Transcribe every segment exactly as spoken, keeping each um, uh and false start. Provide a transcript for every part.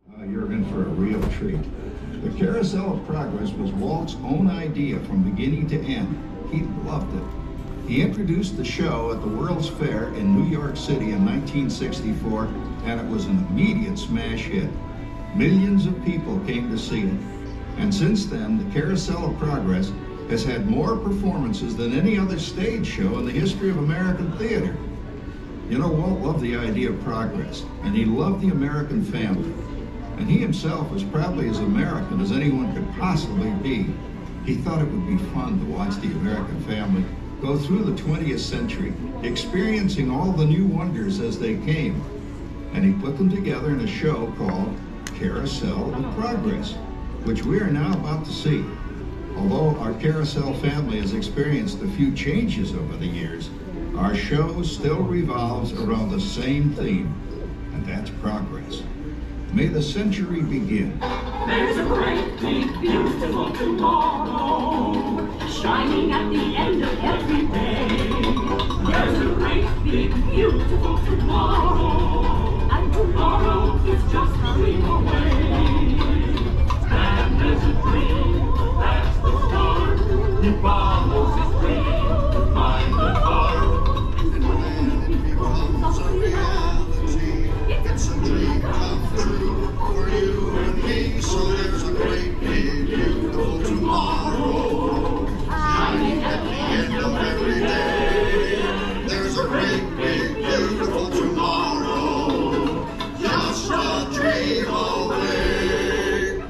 Uh, you're in for a real treat. The Carousel of Progress was Walt's own idea from beginning to end. He loved it. He introduced the show at the World's Fair in New York City in nineteen sixty-four, and it was an immediate smash hit. Millions of people came to see it. And since then, the Carousel of Progress has had more performances than any other stage show in the history of American theater. You know, Walt loved the idea of progress, and he loved the American family. And he himself was probably as American as anyone could possibly be. He thought it would be fun to watch the American family go through the twentieth century, experiencing all the new wonders as they came. And he put them together in a show called Carousel of Progress, which we are now about to see. Although our Carousel family has experienced a few changes over the years, our show still revolves around the same theme, and that's progress. May the century begin. There's a great, big, beautiful tomorrow, shining at the end of every day. There's a great, big, beautiful tomorrow, and tomorrow is just a dream away. And there's a dream, that's the start. He follows his dream to find the heart. And when it becomes a reality, it's a dream come true for you and me. So there's a great, big, beautiful tomorrow, shining at the end of every day. There's a great, big, beautiful tomorrow, just a dream away.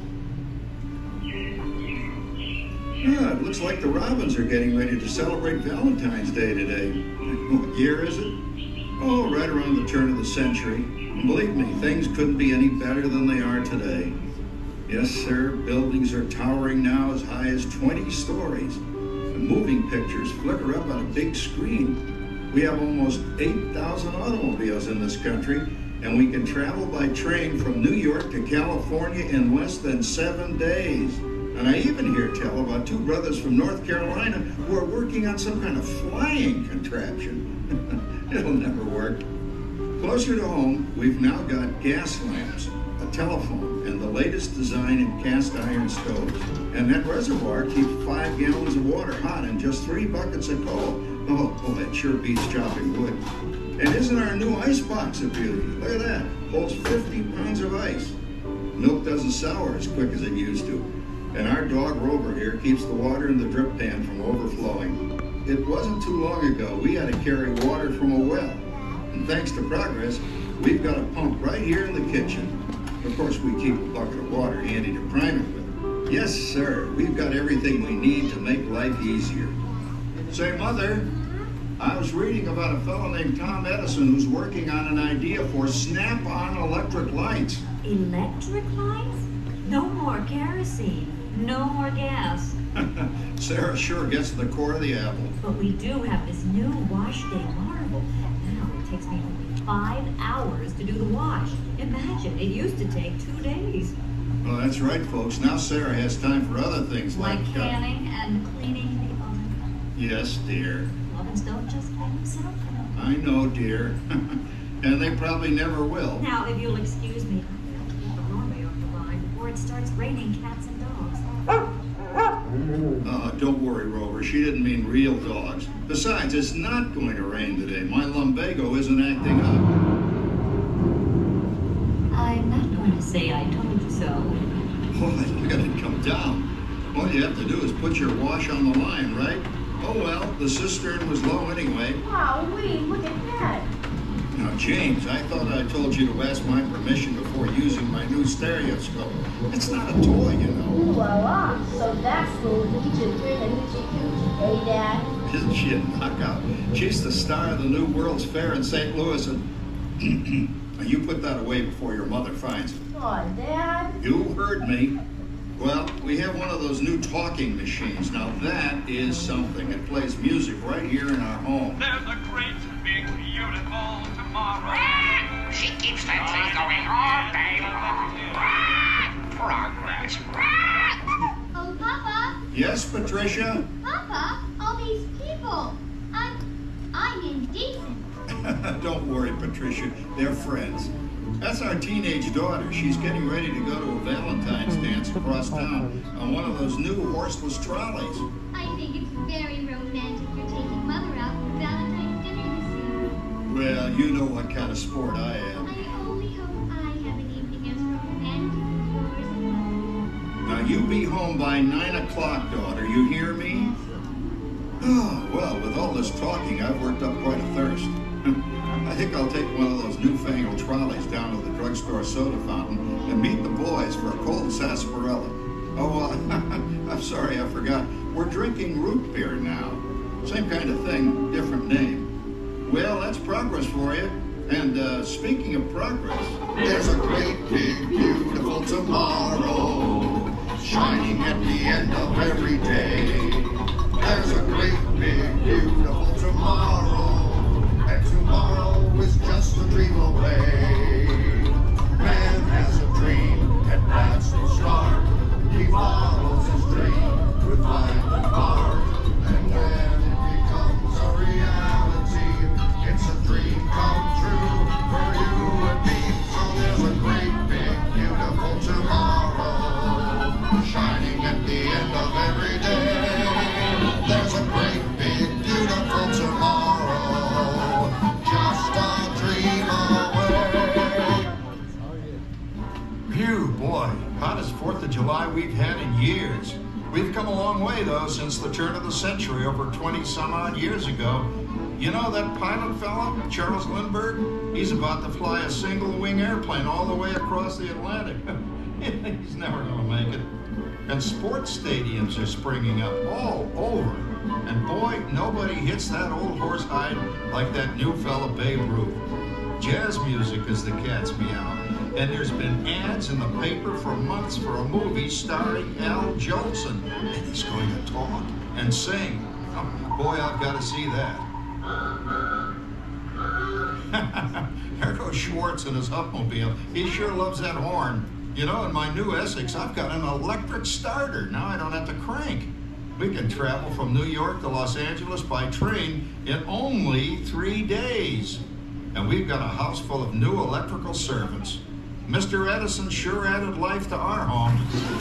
Yeah, it looks like the Robins are getting ready to celebrate Valentine's Day today. What year is it? Oh, right around the turn of the century. And believe me, things couldn't be any better than they are today. Yes, sir, buildings are towering now as high as twenty stories. And moving pictures flicker up on a big screen. We have almost eight thousand automobiles in this country, and we can travel by train from New York to California in less than seven days. And I even hear tell about two brothers from North Carolina who are working on some kind of flying contraption. It'll never work. Closer to home, we've now got gas lamps, a telephone, and the latest design in cast iron stoves. And that reservoir keeps five gallons of water hot and just three buckets of coal. Oh, oh, that sure beats chopping wood. And isn't our new ice box a beauty? Look at that, holds fifty pounds of ice. Milk doesn't sour as quick as it used to. And our dog Rover here keeps the water in the drip pan from overflowing. It wasn't too long ago we had to carry water from a well. And thanks to progress, we've got a pump right here in the kitchen. Of course, we keep a bucket of water handy to prime it with. Yes, sir, we've got everything we need to make life easier. Say, Mother, I was reading about a fellow named Tom Edison who's working on an idea for snap-on electric lights. Electric lights? No more kerosene. No more gas. Sarah sure gets the core of the apple. But we do have this new wash day marvel. Now it takes me only five hours to do the wash. Imagine, it used to take two days. Well, that's right, folks. Now Sarah has time for other things like... Like canning uh, and cleaning the oven. Yes, dear. Ovens don't just clean themselves. I know, dear. And they probably never will. Now, if you'll excuse me, I've got to keep the Romeo off the line before it starts raining cats and dogs. Uh, don't worry, Rover. She didn't mean real dogs. Besides, it's not going to rain today. My lumbago isn't acting up. I'm not going to say I told you so. Boy, look at it come down. All you have to do is put your wash on the line, right? Oh well, the cistern was low anyway. Wow, wait, look at that. Now, James, I thought I told you to ask my permission before using my new stereoscope. It's not a toy, you know. Ooh la la. So that's the Legion three and Hoochie Coochie, hey, Dad? Isn't she a knockout? She's the star of the new World's Fair in Saint Louis, and you put that away before your mother finds it. Aw, Dad. You heard me. Well, we have one of those new talking machines. Now that is something. It plays music right here in our home. There's a great, big, beautiful tomorrow. She keeps that thing going all day long. Progress. Oh, Papa. Yes, Patricia? Papa, all these people. I'm, I'm indecent. Don't worry, Patricia. They're friends. That's our teenage daughter. She's getting ready to go to a Valentine's dance across town on one of those new horseless trolleys. I think it's very romantic you're taking Mother out for Valentine's dinner this year. Well, you know what kind of sport I am. I only hope I have an evening as romantic as yours and Mother's. Now, you be home by nine o'clock, daughter. You hear me? Oh, well, with all this talking, I've worked up quite a thirst. I think I'll take one of those newfangled trolleys down to the drugstore soda fountain and meet the boys for a cold sarsaparilla. Oh, uh, I'm sorry, I forgot. We're drinking root beer now. Same kind of thing, different name. Well, that's progress for you. And uh, speaking of progress... There's a great, big, beautiful tomorrow shining at the end of every day. There's a great, big, beautiful tomorrow, and tomorrow is just a dream away. Man has a dream, and that's the start. He follows his dream with life and heart, and when it becomes a reality, it's a dream come true for you and me. So there's a great, big, beautiful tomorrow shining at the end of every day. There's a great, big, beautiful tomorrow, just a dream away. Phew, boy, hottest fourth of July we've had in years. We've come a long way, though, since the turn of the century, over twenty some odd years ago. You know that pilot fella, Charles Lindbergh? He's about to fly a single-wing airplane all the way across the Atlantic. He's never gonna make it. And sports stadiums are springing up all over. And boy, nobody hits that old horse hide like that new fella Babe Ruth. Jazz music is the cat's meow. And there's been ads in the paper for months for a movie starring Al Jolson. And he's going to talk and sing. Oh, boy, I've got to see that. There goes Schwartz in his Huffmobile. He sure loves that horn. You know, in my new Essex, I've got an electric starter. Now I don't have to crank. We can travel from New York to Los Angeles by train in only three days. And we've got a house full of new electrical servants. Mister Edison sure added life to our home.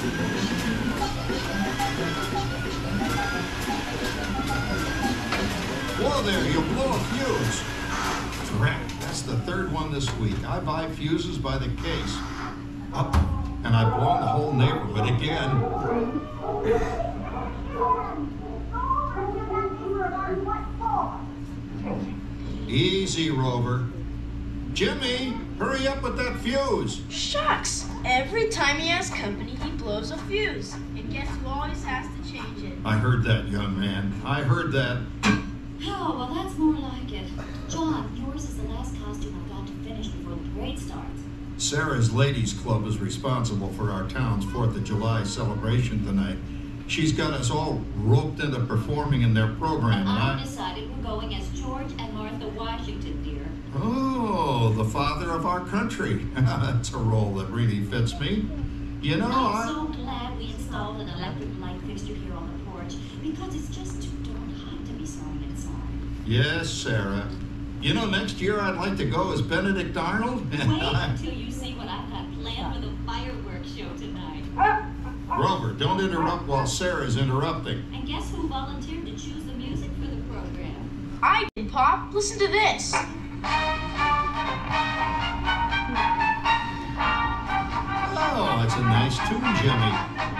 Whoa there, you blew a fuse. Drat, that's the third one this week. I buy fuses by the case. Up, and I've blown the whole neighborhood again. Easy, Rover. Jimmy, hurry up with that fuse. Shucks! Every time he has company, he blows a fuse. And guess who always has to change it? I heard that, young man. I heard that. Oh, well, that's more like it. John, yours is the last costume I've got to finish before the parade starts. Sarah's Ladies Club is responsible for our town's fourth of July celebration tonight. She's got us all roped into performing in their program. And I've I... decided we're going as George and Martha Washington, dear. Oh, the father of our country. That's a role that really fits me. You know, I'm I... so glad we installed an electric light fixture here on the porch, because it's just too darn hot to be sewing inside. Yes, Sarah. You know, next year I'd like to go as Benedict Arnold. Wait until you see what I've got planned for the fireworks show tonight. Grover, don't interrupt while Sarah's interrupting. And guess who volunteered to choose the music for the program? I did, Pop. Listen to this. Oh, that's a nice tune, Jimmy.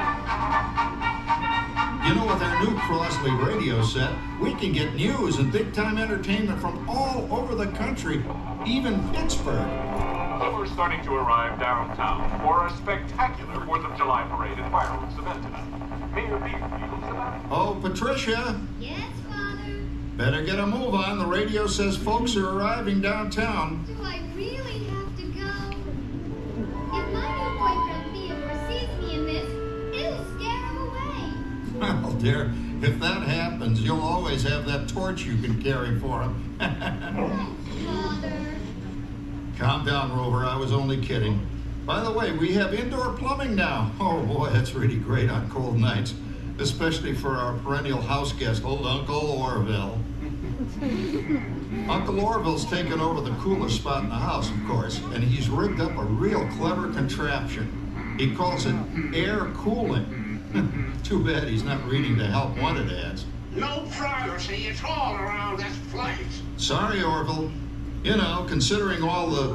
You know, with our new Crossley radio set, we can get news and big-time entertainment from all over the country, even Pittsburgh. We're starting to arrive downtown for a spectacular fourth of July parade and fireworks event tonight. Mayor Beef feels about it. Oh, Patricia, Yes, Father? better get a move on. The radio says folks are arriving downtown. Do I really have to go? If my new boyfriend Theodore sees me in this, it'll scare him away. Well, dear, if that happens, you'll always have that torch you can carry for him. Father. Calm down, Rover. I was only kidding. By the way, we have indoor plumbing now. Oh, boy, that's really great on cold nights, especially for our perennial house guest, old Uncle Orville. Uncle Orville's taken over the coolest spot in the house, of course, and he's rigged up a real clever contraption. He calls it air cooling. Too bad he's not reading the help wanted ads. No privacy at all around this place. Sorry, Orville. You know, considering all the...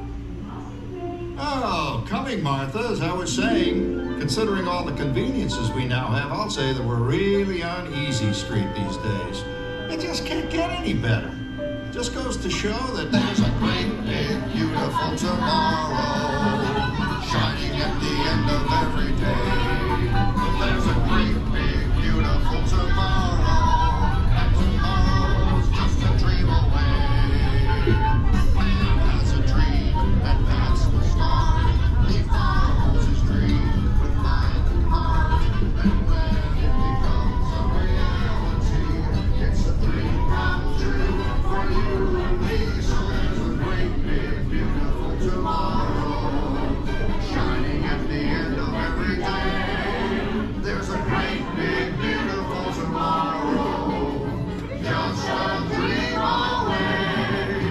Oh, coming, Martha, as I was saying, considering all the conveniences we now have, I'll say that we're really on easy street these days. It just can't get any better. Just goes to show that There's a great big beautiful tomorrow shining at the end of every day. There's a great big beautiful tomorrow, and tomorrow's just a dream away. Man has a dream, and that's the start. He follows his dream with mind and heart, and when it becomes a reality, it's a dream come true for you and me. So there's a great big beautiful tomorrow shining at the end of every day. There's a great big beautiful tomorrow, just a dream away.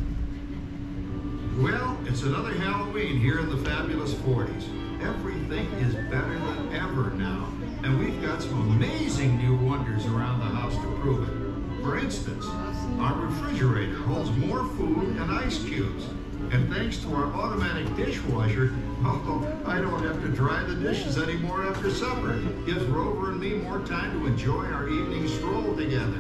Well, it's another Halloween here in the fabulous forties. Everything is better than ever now, and we've got some amazing new wonders around the house to prove it. For instance, our refrigerator holds more food and ice cubes. And thanks to our automatic dishwasher, oh, I don't have to dry the dishes anymore after supper. Gives Rover and me more time to enjoy our evening stroll together.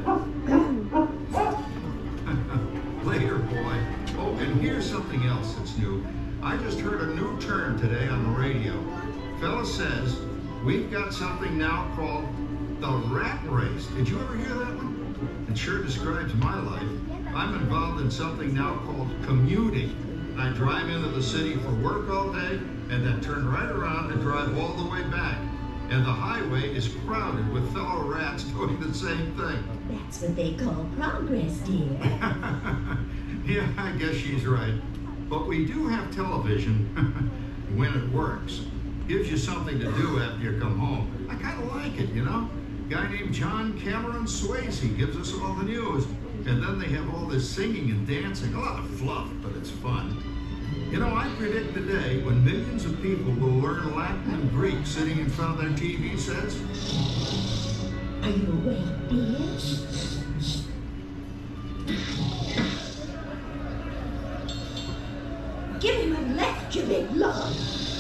Later, boy. Oh, and here's something else that's new. I just heard a new term today on the radio. Fella says we've got something now called the rat race. Did you ever hear that one? It sure describes my life. I'm involved in something now called commuting. I drive into the city for work all day and then turn right around and drive all the way back. And the highway is crowded with fellow rats doing the same thing. That's what they call progress, dear. Yeah, I guess she's right. But we do have television when it works. Gives you something to do after you come home. I kind of like it, you know? A guy named John Cameron Swayze gives us all the news. And then they have all this singing and dancing. A lot of fluff, but it's fun. You know, I predict the day when millions of people will learn Latin and Greek sitting in front of their T V sets. Are you awake, dear? Give him a left, you big lord.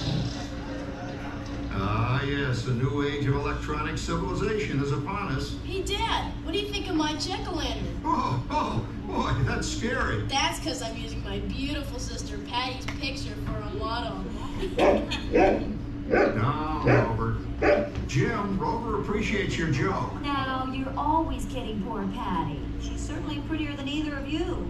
Ah, yes, the new age of electronic civilization is upon us. Hey, Dad, what do you think of my jack-o'-lantern? Oh, oh, boy, that's scary. That's because I'm using my beautiful sister Patty's picture for a motto. No, Rover. Jim, Rover appreciates your joke. Now, you're always kidding poor Patty. She's certainly prettier than either of you.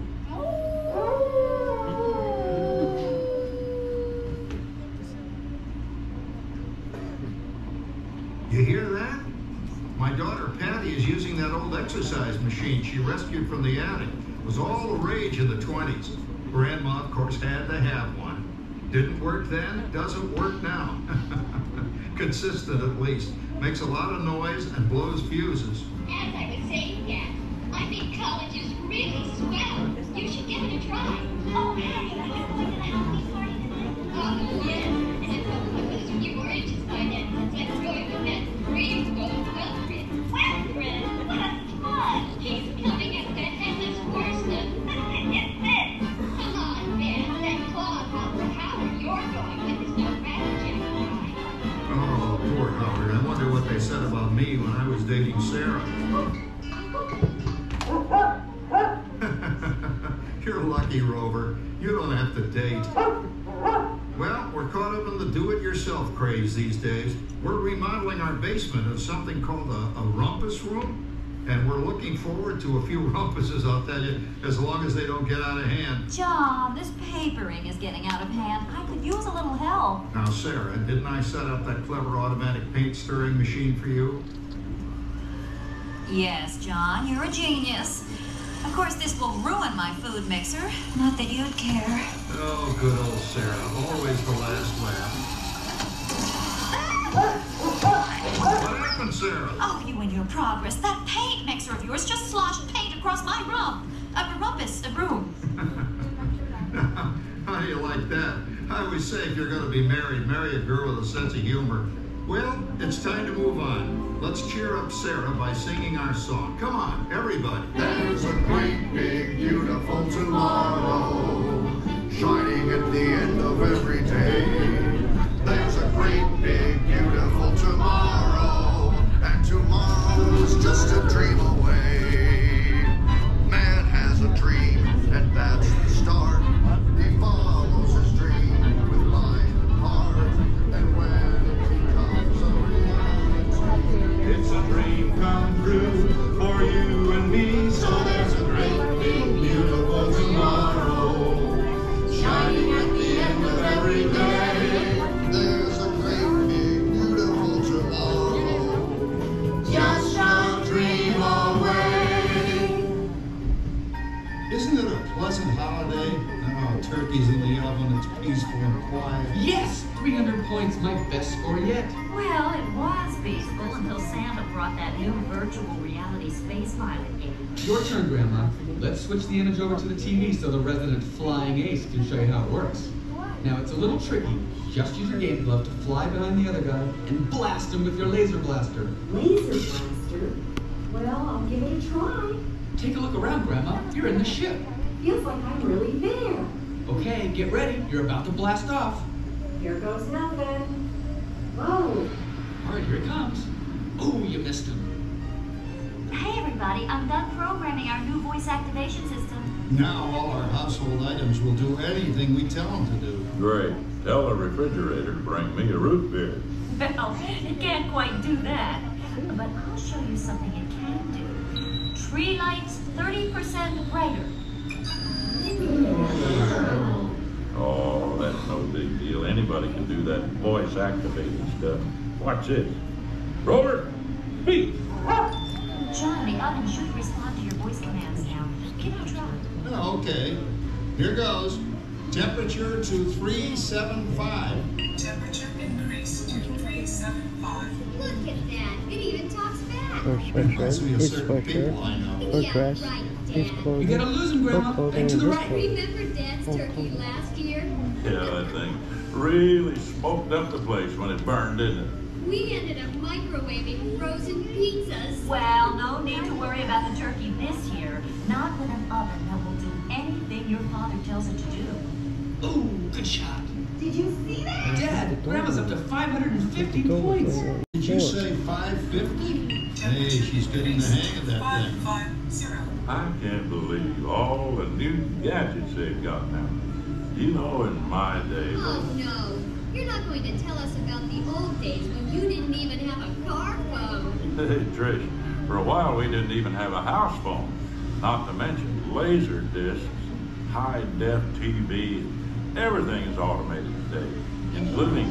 You hear that? My daughter Patty is using that old exercise machine she rescued from the attic. It was all the rage in the twenties. Grandma, of course, had to have one. Didn't work then, doesn't work now. Consistent at least. Makes a lot of noise and blows fuses. As I was saying, Dad, I think college is really swell. You should give it a try. Oh, hey, are you going to the Halloween party tonight? Oh, yes. And if I was a few more inches by then, let's go with that rainbow girlfriend. Well, friend, what fun! He's coming at the headless horseman. Get this! Come on, Ben, that claw hopper Howard you're going with is no rabbit jam ride. Oh, poor Howard. I wonder what they said about me when I was dating Sarah. You're lucky, Rover. You don't have to date. Well, we're caught up in the do-it-yourself craze these days. We're remodeling our basement of something called a, a rumpus room. And we're looking forward to a few rumpuses, I'll tell you, as long as they don't get out of hand. John, this papering is getting out of hand. I could use a little help. Now, Sarah, didn't I set up that clever automatic paint stirring machine for you? Yes, John, you're a genius. Of course, this will ruin my food mixer. Not that you'd care. Oh, good old Sarah. Always the last laugh. What happened, Sarah? Oh, you and your progress. That paint mixer of yours just sloshed paint across across my rump. A rumpus, a broom. How do you like that? I always say if you're going to be married, marry a girl with a sense of humor. Well, it's time to move on. Let's cheer up Sarah by singing our song. Come on, everybody. There's a great big beautiful tomorrow shining at the end of every day. There's a great big beautiful tomorrow, and tomorrow's just a dream away. Man has a dream, and that's the start. He follows his dream with mind and heart, and when it becomes a reality, it's a dream come true for you and me. so there's a great big beautiful tomorrow shining at the end of every day. There's a great big beautiful tomorrow, just a dream away. Isn't it a pleasant holiday? Oh, turkey's in the oven, it's peaceful and quiet. Yes! three hundred points, my best score yet. Well, it was peaceful until Santa brought that new virtual reality space pilot game. Your turn, Grandma. Let's switch the image over to the T V so the resident flying ace can show you how it works. Now, it's a little tricky. Just use your game glove to fly behind the other guy and blast him with your laser blaster. Laser blaster? Well, I'll give it a try. Take a look around, Grandma. You're in the ship. Feels like I'm really there. Okay, get ready. You're about to blast off. Here goes nothing. Whoa. All right, here it comes. Oh, you missed him. Hey, everybody, I'm done programming our new voice activation system. Now all our household items will do anything we tell them to do. Great. Tell the refrigerator to bring me a root beer. Well, it can't quite do that. But I'll show you something it can do. Tree lights thirty percent brighter. Oh, that's no big deal. Anybody can do that voice-activated stuff. Watch this. Roller, speak. John, the oven should respond to your voice commands now. Give it a try. Oh, okay. Here goes. Temperature to three seventy-five. Temperature increase to three seventy-five. Look at that. It even talks back. Reminds me of certain people I know. Yeah, right, Dad. You gotta lose him, Grandma. And to the right. Remember Dad's turkey last year? Yeah, that thing really smoked up the place when it burned, didn't it? We ended up microwaving frozen pizzas. Well, no need to worry about the turkey this year. Not with an oven that will do anything your father tells it to do. Ooh, good shot. Did you see that? Dad, Grandma's up to five hundred fifty points. Did you say five fifty? Hey, she's getting the hang of that thing. Five zero. I can't believe all the new gadgets they've got now. You know, in my day... Oh, no. You're not going to tell us about the old days when you didn't even have a car phone. Hey, Trish, for a while we didn't even have a house phone. Not to mention laser discs, high-def T V. Everything is automated today, including...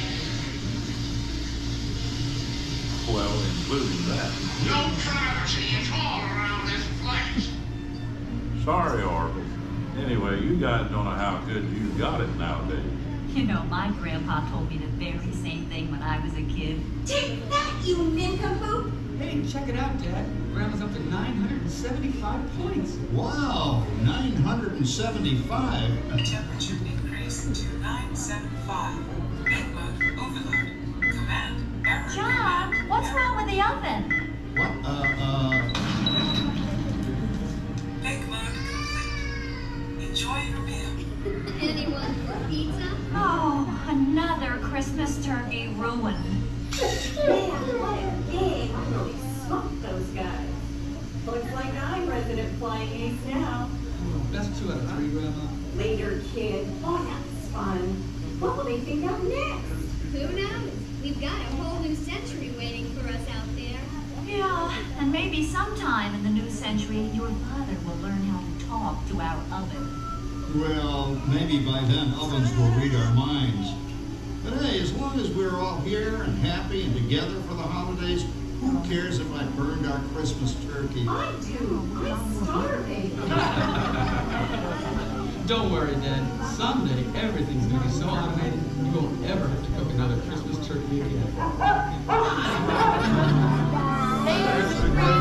Well, including that. No privacy at all around this place. Sorry, Orville. Anyway, you guys don't know how good you got it nowadays. You know, my grandpa told me the very same thing when I was a kid. Take that, you nincompoop! Hey, check it out, Dad. Grandma's up to nine hundred seventy-five points. Wow, nine hundred seventy-five. Temperature increase to nine seventy-five. Make mode overload. Command error. John, what's wrong with the oven? What, uh, uh... Make mode complete. Enjoy your meal. Anyone for pizza? Oh, another Christmas turkey ruined. Man, what a game! I really smoked those guys. Looks like I'm resident flying ace now. Best two out of three, Grandma. Later, kid. Oh, that's fun. What will they think of next? Who knows? We've got a whole new century waiting for us out there. Yeah, and maybe sometime in the new century, your father will learn how to talk to our oven. Well, maybe by then ovens will read our minds. But hey, as long as we're all here and happy and together for the holidays, who cares if I burned our Christmas turkey? I do. I'm starving. Don't worry, Dad. Someday, everything's going to be so automated, you won't ever have to cook another Christmas turkey again. There's